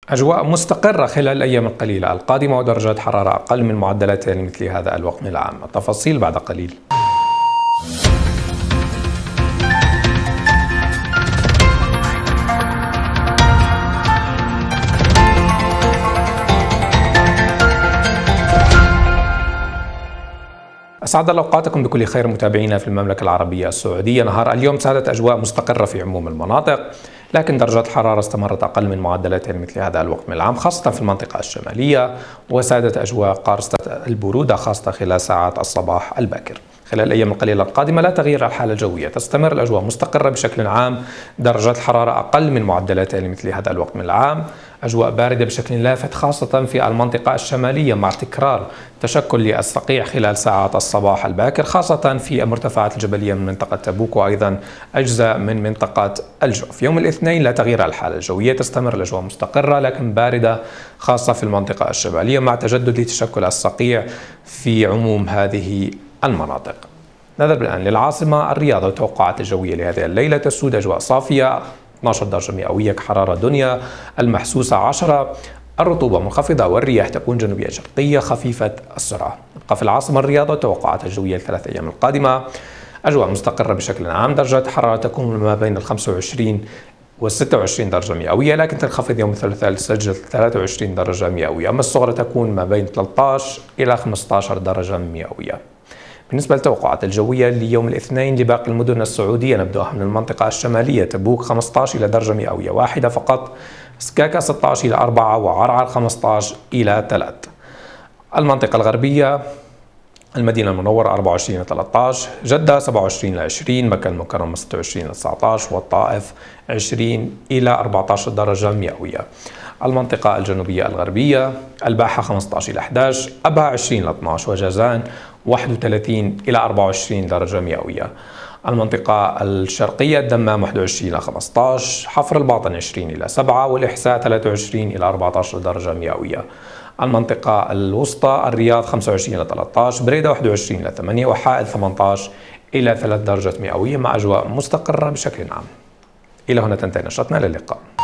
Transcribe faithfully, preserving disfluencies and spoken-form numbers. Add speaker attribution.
Speaker 1: أجواء مستقرة خلال الأيام القليلة القادمة ودرجات حرارة أقل من معدلاتها لمثل هذا الوقت من العام. التفاصيل بعد قليل. أسعد الله أوقاتكم بكل خير متابعينا في المملكة العربية السعودية. نهار اليوم سادت أجواء مستقرة في عموم المناطق، لكن درجات الحرارة استمرت أقل من معدلاتها لمثل هذا الوقت من العام، خاصة في المنطقة الشمالية، وسادت أجواء قارصة البرودة خاصة خلال ساعات الصباح الباكر. خلال الأيام القليلة القادمة لا تغيير الحالة الجوية، تستمر الأجواء مستقرة بشكل عام، درجات الحرارة أقل من معدلاتها لمثل هذا الوقت من العام، أجواء باردة بشكل لافت خاصة في المنطقة الشمالية مع تكرار تشكل للصقيع خلال ساعات الصباح الباكر، خاصة في المرتفعات الجبلية من منطقة تبوك وأيضا أجزاء من منطقة الجوف. يوم الاثنين لا تغيير الحالة الجوية، تستمر الأجواء مستقرة لكن باردة خاصة في المنطقة الشمالية مع تجدد لتشكل الصقيع في عموم هذه المناطق. نذهب الآن للعاصمة الرياض والتوقعات الجوية لهذه الليلة. تسود أجواء صافية اثنعش درجة مئوية كحرارة دنيا، المحسوسة عشرة، الرطوبة منخفضة والرياح تكون جنوبية شرقية خفيفة السرعة. نبقى في العاصمة الرياض والتوقعات الجوية الثلاث أيام القادمة. أجواء مستقرة بشكل عام، درجات الحرارة تكون ما بين ال خمسة وعشرين و ستة وعشرين درجة مئوية، لكن تنخفض يوم الثلاثاء لتسجل ثلاثة وعشرين درجة مئوية، أما الصغرى تكون ما بين ثلاثة عشر إلى خمسة عشر درجة مئوية. بالنسبة للتوقعات الجوية ليوم الاثنين لباقي المدن السعودية، نبدأها من المنطقة الشمالية. تبوك خمسة عشر إلى درجة مئوية واحدة فقط، سكاكا ستة عشر إلى أربعة، وعرعر خمسة عشر إلى ثلاثة. المنطقة الغربية المدينة المنورة أربعة وعشرين إلى ثلاثة عشر، جدة سبعة وعشرين إلى عشرين، مكة المكرمة ستة وعشرين إلى تسعة عشر، والطائف عشرين إلى أربعة عشر درجة مئوية. المنطقة الجنوبية الغربية الباحة خمسة عشر إلى أحد عشر، أبها عشرين إلى اثنعش، وجازان واحد وثلاثين إلى أربعة وعشرين درجة مئوية. المنطقة الشرقية الدمام واحد وعشرين إلى خمسة عشر، حفر الباطن عشرين إلى سبعة، والإحساء ثلاثة وعشرين إلى أربعة عشر درجة مئوية. المنطقة الوسطى الرياض خمسة وعشرين إلى ثلاثة عشر، بريدة واحد وعشرين إلى ثمانية، وحائل ثمانية عشر إلى ثلاث درجات مئوية مع أجواء مستقرة بشكل عام. إلى هنا تنتهي نشرتنا، للقاء.